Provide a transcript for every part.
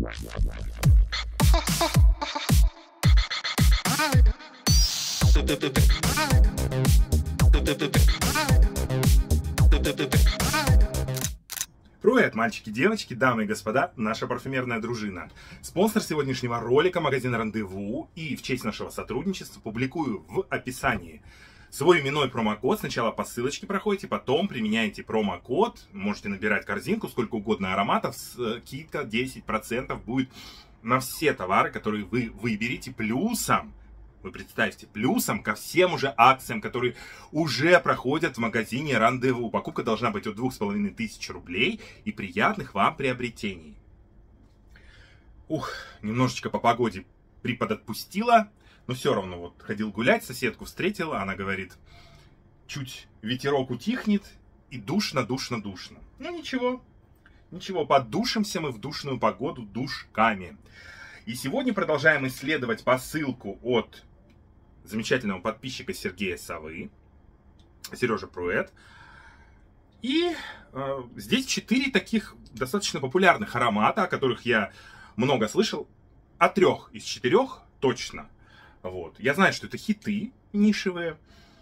Привет, мальчики, девочки, дамы и господа, наша парфюмерная дружина. Спонсор сегодняшнего ролика — магазин Рандеву, и в честь нашего сотрудничества публикую в описании свой именной промокод. Сначала по ссылочке проходите, потом применяете промокод, можете набирать корзинку, сколько угодно ароматов, скидка 10% будет на все товары, которые вы выберете, плюсом. Вы представьте, плюсом ко всем уже акциям, которые уже проходят в магазине Рандеву. Покупка должна быть от 2500 рублей и приятных вам приобретений. Немножечко по погоде приподотпустила, но все равно вот ходил гулять, соседку встретил, она говорит, чуть ветерок утихнет и душно. Ну ничего, поддушимся мы в душную погоду душками. И сегодня продолжаем исследовать посылку от замечательного подписчика Сергея Совы, Сережа Пруэт. И здесь 4 таких достаточно популярных аромата, о которых я много слышал. О 3 из 4 точно. Вот. Я знаю, что это хиты нишевые.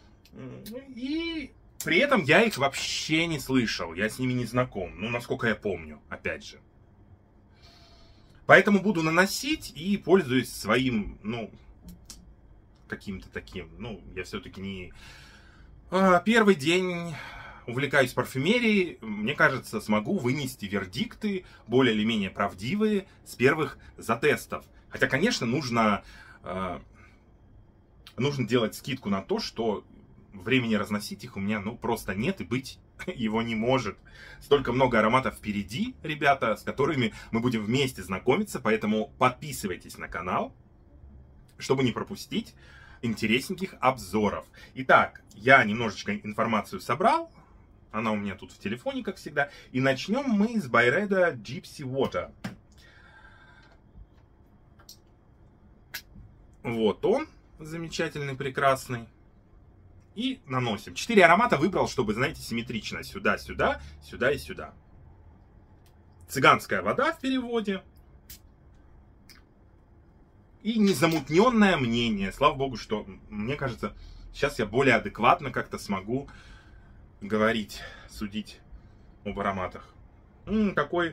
И при этом я их вообще не слышал. Я с ними не знаком. Ну, насколько я помню, опять же. Поэтому буду наносить и пользуюсь своим, каким-то таким, я все-таки не первый день увлекаюсь парфюмерией, мне кажется, смогу вынести вердикты более или менее правдивые с первых затестов. Хотя, конечно, нужно делать скидку на то, что времени разносить их у меня, просто нет и быть его не может. Столько много ароматов впереди, ребята, с которыми мы будем вместе знакомиться, поэтому подписывайтесь на канал, чтобы не пропустить интересненьких обзоров. Итак, я немножечко информацию собрал, она у меня тут в телефоне, как всегда, и начнем мы с Byredo Gypsy Water. Вот он, замечательный, прекрасный. И наносим. 4 аромата выбрал, чтобы, знаете, симметрично. Сюда, сюда, сюда и сюда. Цыганская вода в переводе. И незамутненное мнение. Слава богу, что, мне кажется, сейчас я более адекватно как-то смогу говорить, судить об ароматах. Такой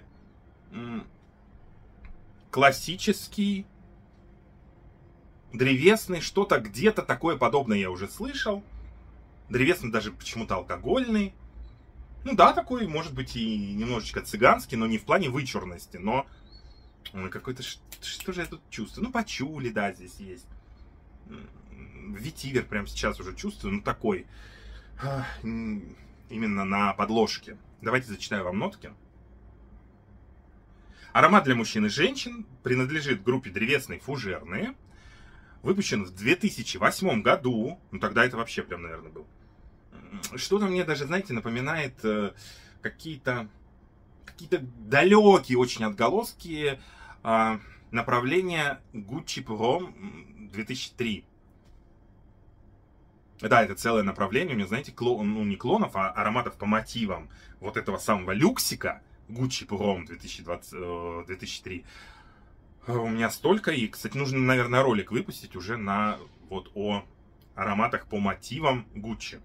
классический, древесный, что-то где-то такое подобное я уже слышал. Древесный даже почему-то алкогольный. Да, такой, может быть, и немножечко цыганский, но не в плане вычурности, но какой-то, что же я тут чувствую? Пачули, да, здесь есть. Ветивер прямо сейчас уже чувствую, такой, именно на подложке. Давайте зачитаю вам нотки. Аромат для мужчин и женщин принадлежит группе древесные фужерные. Выпущен в 2008 году. Тогда это вообще прям, наверное, был. Что-то мне даже, знаете, напоминает какие-то далекие очень отголоски направления Gucci Prom 2003. Да, это целое направление. У меня, знаете, не клонов, а ароматов по мотивам вот этого самого люксика Gucci Prom 2003. У меня столько, и, кстати, нужно, наверное, ролик выпустить уже о ароматах по мотивам Gucci.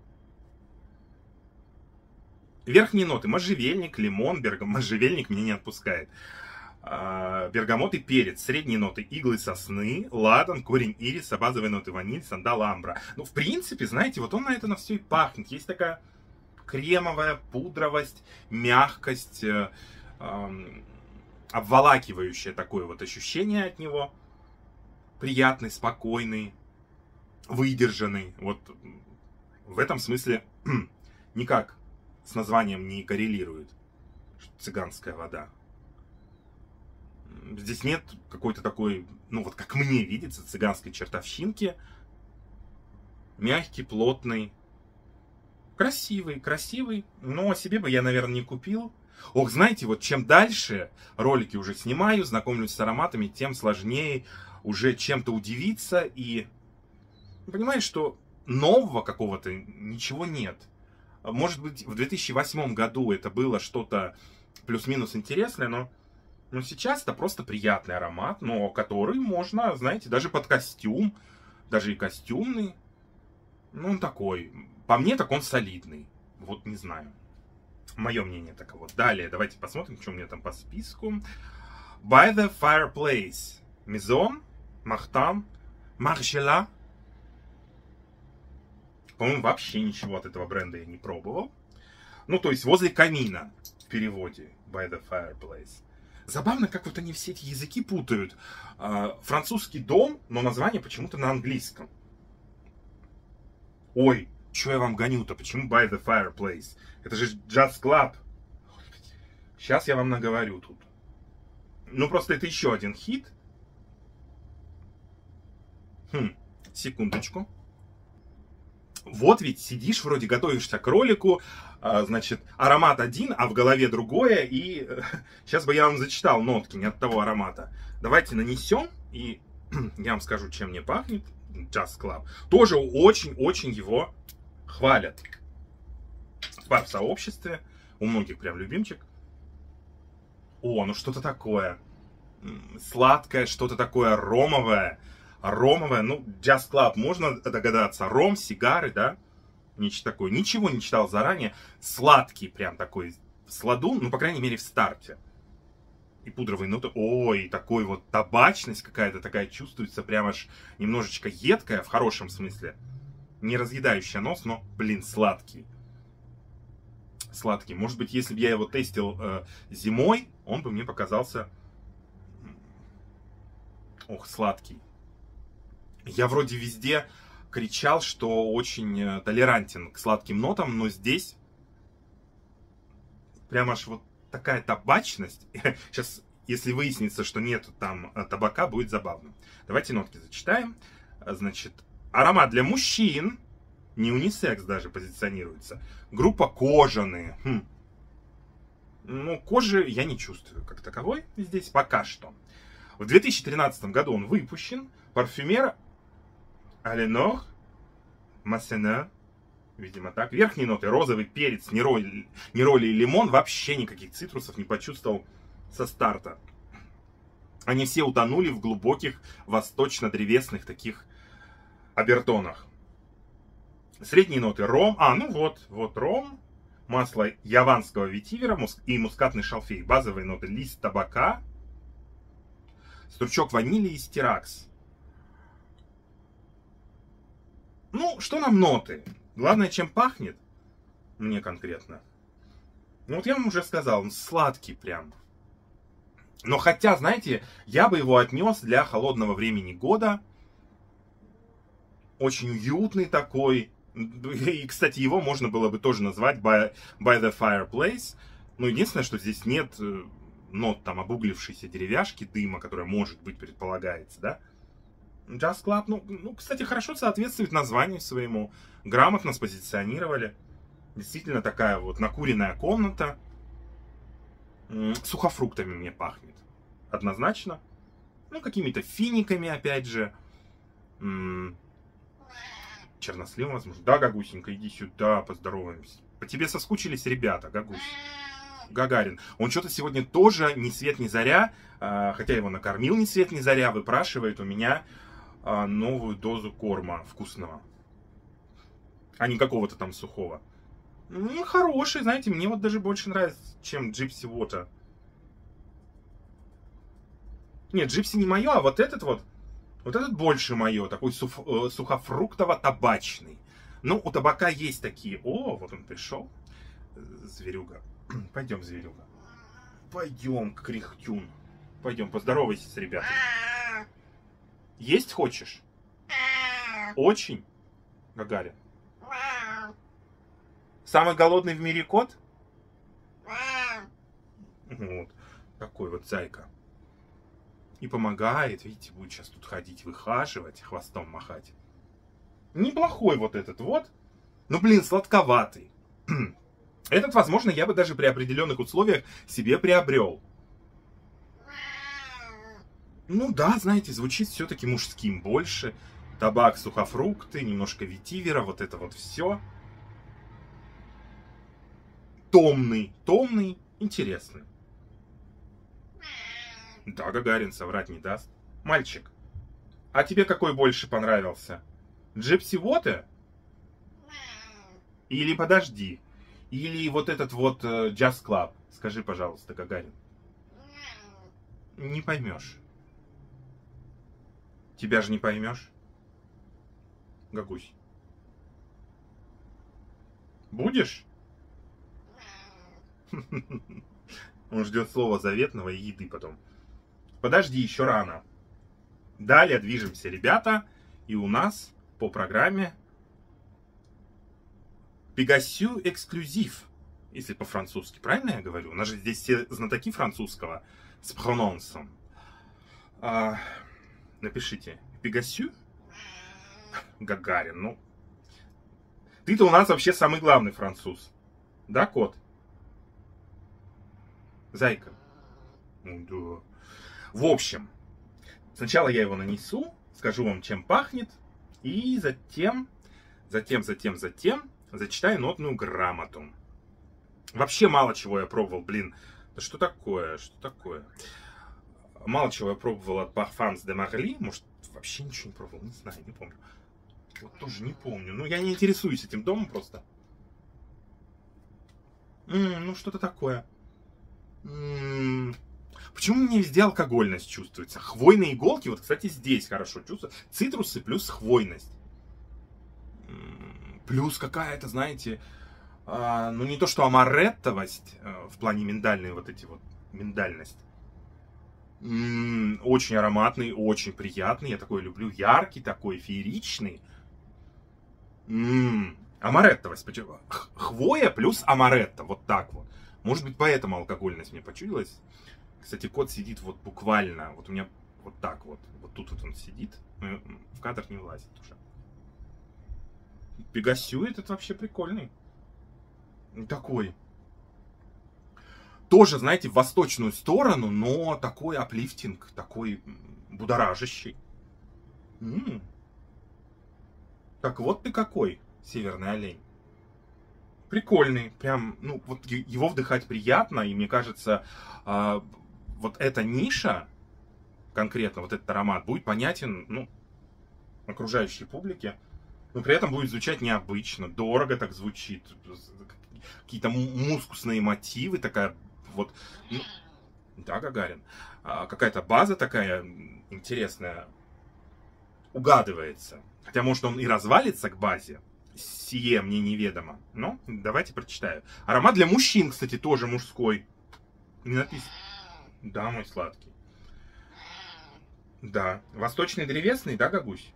Верхние ноты: можжевельник, лимон, можжевельник меня не отпускает. Бергамот и перец. Средние ноты: иглы сосны, ладан, корень ириса, базовые ноты: ваниль, сандал, амбра. В принципе, знаете, вот он на все и пахнет. Есть такая кремовая пудровость, мягкость, обволакивающее такое вот ощущение от него. Приятный, спокойный, выдержанный. Вот в этом смысле никак с названием не коррелирует. Цыганская вода. Здесь нет какой-то такой, как мне видится, цыганской чертовщинки. Мягкий, плотный. Красивый. Но себе бы я, наверное, не купил. Знаете, вот чем дальше ролики уже снимаю, знакомлюсь с ароматами, тем сложнее уже чем-то удивиться. И понимаешь, что нового какого-то ничего нет. Может быть, в 2008 году это было что-то плюс-минус интересное, но Но сейчас это просто приятный аромат, но который можно, знаете, даже под костюм, даже и костюмный. Ну, он такой, по мне, так он солидный. Вот не знаю. Мое мнение таково. Далее, давайте посмотрим, что у меня там по списку. By the Fireplace. Maison, Martin, Margiela. По-моему, вообще ничего от этого бренда я не пробовал. Ну, то есть, возле камина в переводе. By the Fireplace. Забавно, как вот они все эти языки путают. Французский дом, но название почему-то на английском. Ой, что я вам гоню-то? Почему By the Fireplace? Это же Jazz Club. Сейчас я вам наговорю тут. Ну, просто это еще один хит. Секундочку. Вот ведь сидишь, вроде готовишься к ролику, значит, аромат один, а в голове другое, и сейчас бы я вам зачитал нотки не от того аромата. Давайте нанесем, и я вам скажу, чем мне пахнет. Jazz Club. Тоже очень-очень его хвалят. В сообществе. У многих прям любимчик. О, ну что-то такое. Сладкое, что-то такое ромовое. Ромовое, ну, Jazz Club, можно догадаться. Ром, сигары, да? Нечто такое. Ничего не читал заранее. Сладкий прям такой сладун, ну, по крайней мере, в старте. И пудровые ноты. Ой, такой вот табачность какая-то такая чувствуется. Прям аж немножечко едкая, в хорошем смысле. Не разъедающая нос, но, блин, сладкий. Сладкий. Может быть, если бы я его тестил зимой, он бы мне показался... Ох, сладкий. Я вроде везде кричал, что очень толерантен к сладким нотам, но здесь прям аж вот такая табачность. Сейчас, если выяснится, что нету там табака, будет забавно. Давайте нотки зачитаем. Значит, аромат для мужчин. Не унисекс даже позиционируется. Группа кожаные. Ну, кожи я не чувствую как таковой здесь пока что. В 2013 году он выпущен. Парфюмер Аленор Массена. Видимо так. Верхние ноты: розовый перец, нероли и лимон. Вообще никаких цитрусов не почувствовал со старта. Они все утонули в глубоких восточно-древесных таких обертонах. Средние ноты: ром. Ну вот ром. Масло яванского ветивера и мускатный шалфей. Базовые ноты: лист табака, стручок ванили и стиракс. Ну, что нам ноты? Главное, чем пахнет. Мне конкретно. Ну, вот я вам уже сказал, он сладкий прям. Но хотя, знаете, я бы его отнес для холодного времени года. Очень уютный такой. И, кстати, его можно было бы тоже назвать by the Fireplace. Но единственное, что здесь нет нот там обуглившейся деревяшки, дыма, которая может быть предполагается, да? Jazz Club, ну, кстати, хорошо соответствует названию своему. Грамотно спозиционировали. Действительно такая вот накуренная комната. Сухофруктами мне пахнет. Однозначно. Ну, какими-то финиками, опять же. Черносливом, возможно. Да, Гагусенька, иди сюда, поздороваемся. По тебе соскучились ребята, Гагусь. Гагарин. Он что-то сегодня тоже ни свет ни заря, хотя его накормил ни свет ни заря, выпрашивает у меня новую дозу корма вкусного. А не какого-то там сухого. Ну, хороший, знаете, мне вот даже больше нравится, чем Gypsy Water. Нет, Gypsy не мое, а вот этот больше мое, такой сухофруктово-табачный. Ну, у табака есть такие. О, вот он пришел. Зверюга. Пойдем, зверюга. Пойдем, кряхтюн. Пойдем, поздоровайся с ребятами. Есть хочешь? Очень? Гагарин. Самый голодный в мире кот? Вот. Такой вот зайка. И помогает, видите, будет сейчас тут ходить, выхаживать, хвостом махать. Неплохой вот этот вот. Но, блин, сладковатый. Этот, возможно, я бы даже при определенных условиях себе приобрел. Ну да, знаете, звучит все-таки мужским больше. Табак, сухофрукты, немножко ветивера, вот это вот все. Томный, интересный. Да, Гагарин соврать не даст. Мальчик, а тебе какой больше понравился? Gypsy Water? Или подожди? Или вот этот вот Jazz Club? Скажи, пожалуйста, Гагарин. Не поймешь. Тебя же не поймешь. Гагусь. Будешь? Он ждет слова заветного и еды потом. Подожди, еще рано. Далее движемся, ребята. И у нас по программе Пегасю эксклюзив. Если по-французски. Правильно я говорю? У нас же здесь все знатоки французского с прононсом. Напишите. Пегасю? Гагарин, ну. Ты-то у нас вообще самый главный француз. Да, кот? Зайка. Ну, да. В общем, сначала я его нанесу, скажу вам, чем пахнет, и затем зачитаю нотную грамоту. Вообще мало чего я пробовал, блин. Да что такое? Что такое? Мало чего я пробовал от Parfums de Marly. Может, вообще ничего не пробовал, не знаю, не помню. Вот тоже не помню. Ну, я не интересуюсь этим домом просто. Ну, что-то такое. Почему мне везде алкогольность чувствуется? Хвойные иголки, вот, кстати, здесь хорошо чувствую. Цитрусы плюс хвойность. Плюс какая-то, знаете, ну не то что амареттовость, в плане миндальной, вот эти вот, миндальность. Очень ароматный, очень приятный. Я такой люблю, яркий, такой фееричный. Амареттовость. Хвоя плюс амаретто, вот так вот. Может быть, поэтому алкогольность мне почудилась. Кстати, кот сидит вот буквально, вот у меня вот так вот. Вот тут вот он сидит, но в кадр не влазит уже. Пегасю этот вообще прикольный. Такой. Тоже, знаете, в восточную сторону, но такой аплифтинг, такой будоражащий. Так вот ты какой, северный олень. Прикольный, прям, ну, вот его вдыхать приятно, и мне кажется, вот эта ниша, конкретно вот этот аромат, будет понятен, ну, окружающей публике, но при этом будет звучать необычно, дорого так звучит, какие-то мускусные мотивы, такая вот, ну, да, Гагарин, какая-то база такая интересная угадывается, хотя может он и развалится к базе, сие мне неведомо. Но давайте прочитаю. Аромат для мужчин, кстати, тоже мужской. Не написано. Да, мой сладкий. Да. Восточный древесный, да, Гагусь?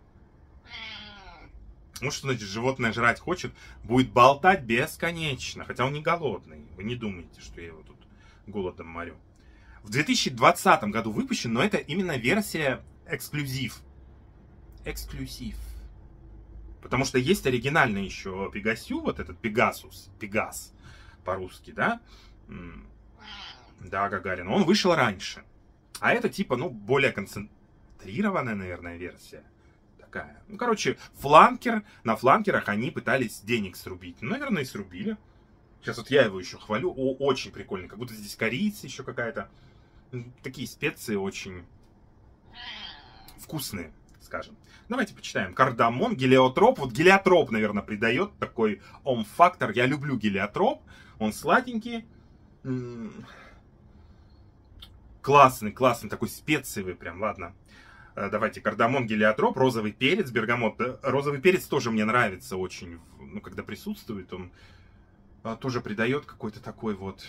Ну, что значит, животное жрать хочет, будет болтать бесконечно. Хотя он не голодный. Вы не думаете, что я его тут голодом морю. В 2020 году выпущен, но это именно версия эксклюзив. Эксклюзив. Потому что есть оригинальный еще Пегасю, вот этот Пегасус, Пегас по-русски, да? Да, Гагарин. Он вышел раньше. А это типа, ну, более концентрированная, наверное, версия. Такая. Ну, короче, фланкер. На фланкерах они пытались денег срубить. Ну, наверное, и срубили. Сейчас вот я его еще хвалю. Очень прикольный. Как будто здесь корица еще какая-то. Такие специи очень вкусные, скажем. Давайте почитаем. Кардамон, гелиотроп. Вот гелиотроп, наверное, придает такой ом-фактор. Я люблю гелиотроп. Он сладенький. Классный, классный. Такой специевый прям. Ладно. Давайте. Кардамон, гелиотроп, розовый перец, бергамот. Розовый перец тоже мне нравится очень. Ну, когда присутствует, он тоже придает какой-то такой вот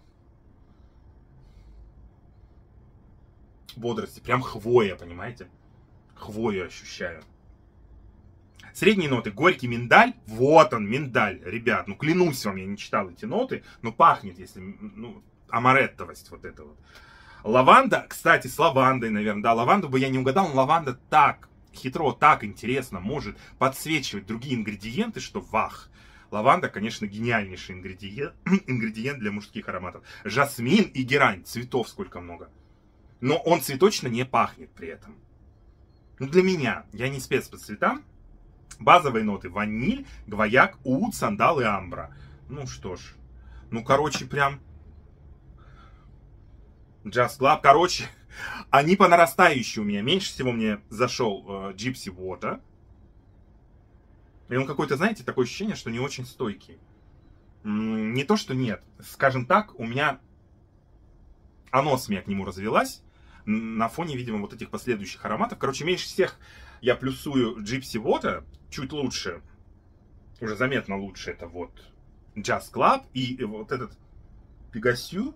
бодрости. Прям хвоя, понимаете? Хвою ощущаю. Средние ноты. Горький миндаль. Вот он, миндаль. Ребят, ну клянусь вам, я не читал эти ноты. Но пахнет, если... Ну, амареттовость вот это вот. Лаванда. Кстати, с лавандой, наверное. Да, лаванду бы я не угадал, но лаванда так хитро, так интересно может подсвечивать другие ингредиенты, что вах. Лаванда, конечно, гениальнейший ингредиент для мужских ароматов. Жасмин и герань. Цветов сколько много. Но он цветочно не пахнет при этом. Ну, для меня, я не спец по цветам. Базовые ноты: ваниль, гвояк, ууд, сандал и амбра. Ну что ж. Ну, короче, прям... Just Club. Короче, они по нарастающей у меня. Меньше всего мне зашел Gypsy Water. И он какой-то, знаете, такое ощущение, что не очень стойкий. Не то, что нет. Скажем так, у меня анос к нему развелась. На фоне, видимо, вот этих последующих ароматов. Короче, меньше всех я плюсую Gypsy Water. Чуть лучше. Уже заметно лучше. Это вот Just Club. И вот этот Pegasus.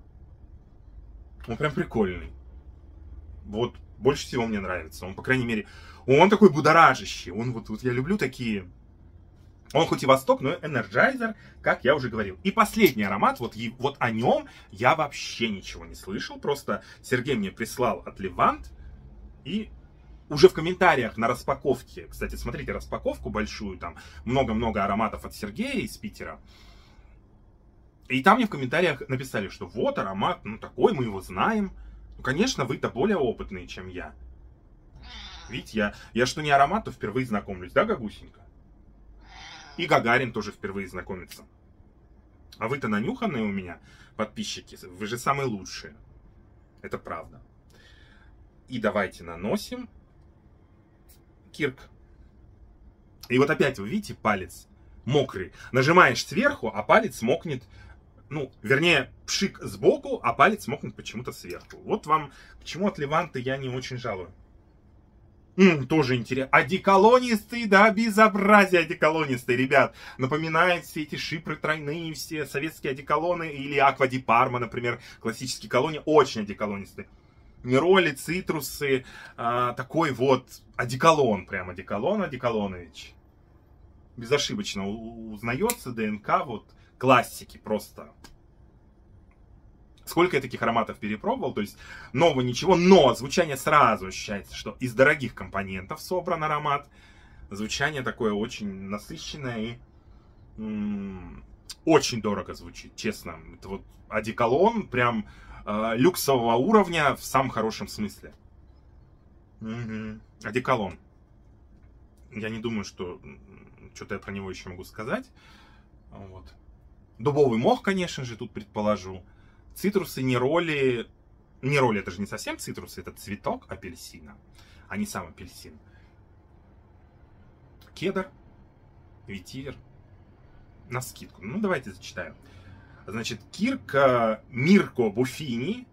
Он прям прикольный. Вот больше всего мне нравится. Он, по крайней мере, он такой будоражащий. Он вот я люблю такие. Он хоть и восток, но энерджайзер, как я уже говорил. И последний аромат, вот о нем я вообще ничего не слышал. Просто Сергей мне прислал от Левант. И уже в комментариях на распаковке, кстати, смотрите распаковку большую, там много-много ароматов от Сергея из Питера. И там мне в комментариях написали, что вот аромат, ну такой, мы его знаем. Ну, конечно, вы-то более опытные, чем я. Видите, я что не аромат, то впервые знакомлюсь, да, Гагусенька? И Гагарин тоже впервые знакомится. А вы-то нанюханные у меня, подписчики, вы же самые лучшие. Это правда. И давайте наносим Кирк. И вот опять вы видите, палец мокрый. Нажимаешь сверху, а палец мокнет. Ну, вернее, пшик сбоку, а палец мокнет почему-то сверху. Вот вам, почему от Леванта я не очень жалую. Тоже интересно. Одеколонистый, да, безобразие одеколонистый, ребят. Напоминает все эти шипры тройные, все советские одеколоны. Или Аква ди Парма, например, классические колонии. Очень одеколонистые. Нероли, цитрусы. Такой вот одеколон, прям одеколон, одеколонович. Безошибочно узнается ДНК, вот классики просто. Сколько я таких ароматов перепробовал, то есть нового ничего, но звучание сразу ощущается, что из дорогих компонентов собран аромат. Звучание такое очень насыщенное и очень дорого звучит, честно. Это вот одеколон прям люксового уровня в самом хорошем смысле. Одеколон. Я не думаю, что что-то я про него еще могу сказать. Вот. Дубовый мох, конечно же, тут предположу. Цитрусы, нероли. Нероли это же не совсем цитрусы, это цветок апельсина, а не сам апельсин. Кедр, ветивер. Навскидку. Ну, давайте зачитаем. Значит, Кирк Мирко Буффини.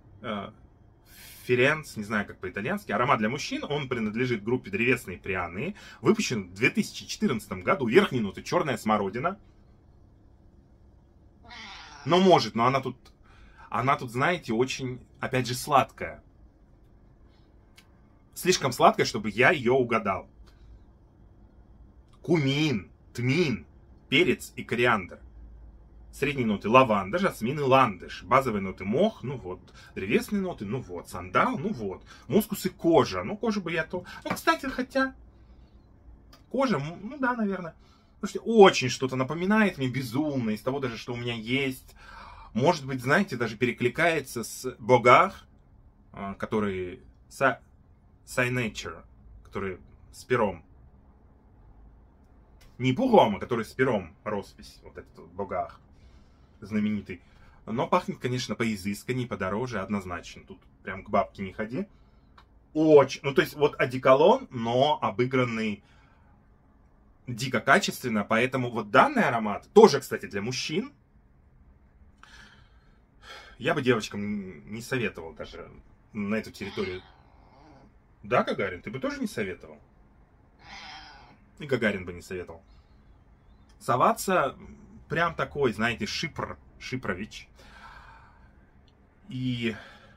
Ференц, не знаю как по-итальянски. Аромат для мужчин. Он принадлежит группе древесные пряные. Выпущен в 2014 году. Верхние ноты черная смородина. Но может, но она тут, знаете, очень, опять же, сладкая. Слишком сладкая, чтобы я ее угадал. Кумин, тмин, перец и кориандр. Средние ноты лаванда, жасмин и ландыш. Базовые ноты мох, ну вот. Древесные ноты, ну вот. Сандал, ну вот. Мускус и кожа. Ну, кожа бы я то... Ну, кстати, хотя... Кожа, ну да, наверное. Потому что очень что-то напоминает мне безумно. Из того даже, что у меня есть... Может быть, знаете, даже перекликается с Богар, который Signature, который с пером. Не Пугом, а который с пером роспись. Вот этот вот Богар знаменитый. Но пахнет, конечно, поизысканнее, подороже, однозначно. Тут прям к бабке не ходи. Очень, ну то есть вот одеколон, но обыгранный дико качественно. Поэтому вот данный аромат, тоже, кстати, для мужчин. Я бы девочкам не советовал даже на эту территорию. Да, Гагарин, ты бы тоже не советовал? И Гагарин бы не советовал. Соваться прям такой, знаете, Шипрович. И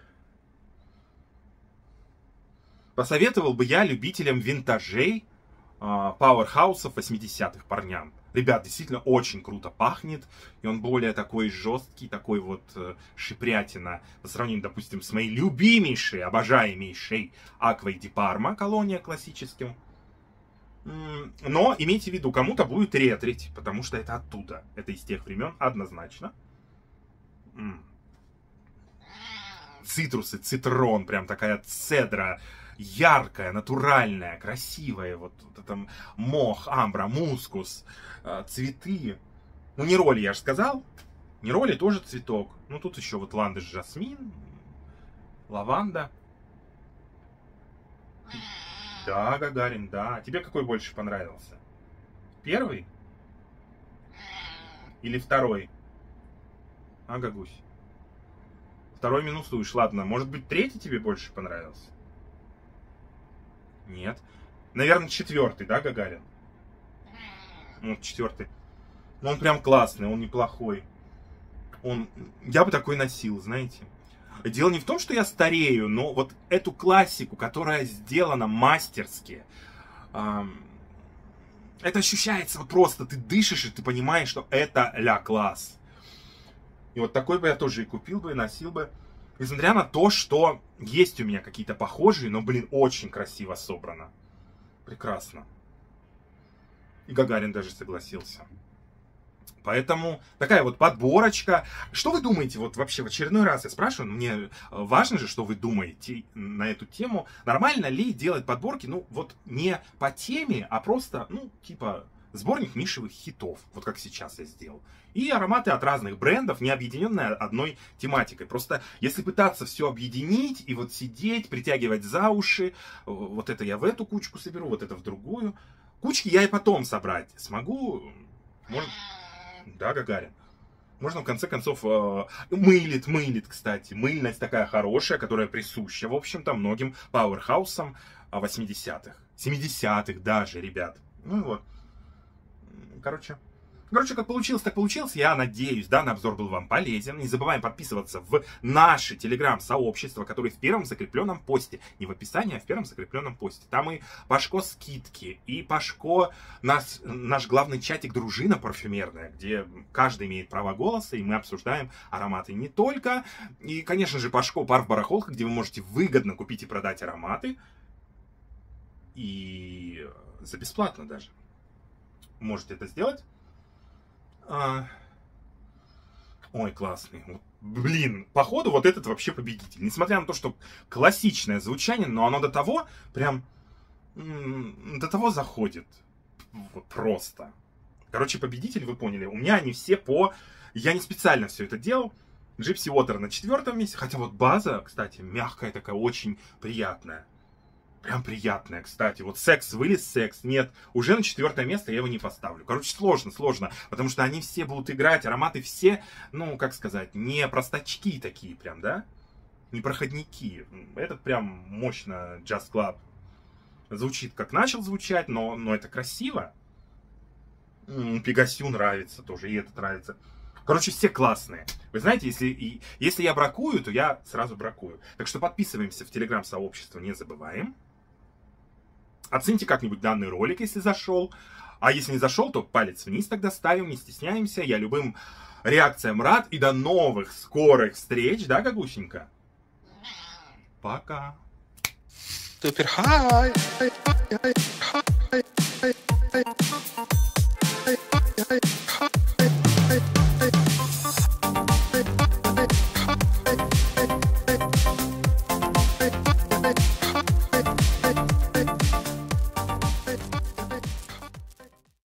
посоветовал бы я любителям винтажей, пауэрхаусов 80-х парням. Ребят, действительно очень круто пахнет. И он более такой жесткий, такой вот шипрятина. По сравнению, допустим, с моей любимейшей, обожаемейшей Аквой ди Парма, колония классическим. Но имейте в виду, кому-то будет ретрить, потому что это оттуда. Это из тех времен однозначно. Цитрусы, цитрон, прям такая цедра. Яркая, натуральная, красивая. Вот это мох, амбра, мускус, цветы. Ну, нероли, я же сказал. Нероли тоже цветок. Ну, тут еще вот ландыш, жасмин. Лаванда. Да, Гагарин, да. Тебе какой больше понравился? Первый? Или второй? А, Гагусь. Второй минусуешь. Ладно, может быть, третий тебе больше понравился? Нет. Наверное, четвертый, да, Гагарин? Ну, четвертый. Ну, он прям классный, он неплохой. Я бы такой носил, знаете. Дело не в том, что я старею, но вот эту классику, которая сделана мастерски, это ощущается вот просто. Ты дышишь, и ты понимаешь, что это ля класс. И вот такой бы я тоже и купил бы, и носил бы. Несмотря на то, что есть у меня какие-то похожие, но, блин, очень красиво собрано. Прекрасно. И Гагарин даже согласился. Поэтому такая вот подборочка. Что вы думаете, вот вообще в очередной раз я спрашиваю, мне важно же, что вы думаете на эту тему. Нормально ли делать подборки, ну вот не по теме, а просто, ну типа сборник нишевых хитов, вот как сейчас я сделал. И ароматы от разных брендов, не объединенные одной тематикой. Просто если пытаться все объединить и вот сидеть, притягивать за уши, вот это я в эту кучку соберу, вот это в другую. Кучки я и потом собрать смогу, может... Да, Гагарин. Можно, в конце концов, мылит, кстати. Мыльность такая хорошая, которая присуща, в общем-то, многим пауэрхаусам 80-х. 70-х даже, ребят. Ну и вот. Короче, как получилось, так получилось. Я надеюсь, данный обзор был вам полезен. Не забываем подписываться в наше телеграм-сообщество, которое в первом закрепленном посте. Не в описании, а в первом закрепленном посте. Там и Пашко скидки, и Пашко наш главный чатик дружина парфюмерная, где каждый имеет право голоса, и мы обсуждаем ароматы не только. И, конечно же, Пашко парф-барахолка, где вы можете выгодно купить и продать ароматы. И за бесплатно даже. Можете это сделать. Ой, классный. Блин, походу вот этот вообще победитель. Несмотря на то, что классичное звучание, но оно до того прям... До того заходит. Просто. Короче, победитель, вы поняли. У меня они все по... Я не специально все это делал. Gypsy Water на 4-м месте. Хотя вот база, кстати, мягкая такая, очень приятная. Прям приятная, кстати. Вот секс, вылез секс. Нет, уже на 4-е место я его не поставлю. Короче, сложно. Потому что они все будут играть. Ароматы все, ну, как сказать, не простачки такие прям, да? Не проходники. Этот прям мощно Just Club. Звучит, как начал звучать, но это красиво. Пегасю нравится тоже, и этот нравится. Короче, все классные. Вы знаете, если я бракую, то я сразу бракую. Так что подписываемся в телеграм-сообщество, не забываем. Оцените как-нибудь данный ролик, если зашел. А если не зашел, то палец вниз тогда ставим, не стесняемся. Я любым реакциям рад. И до новых скорых встреч, да, Гагусенька? Пока. Супер, хай!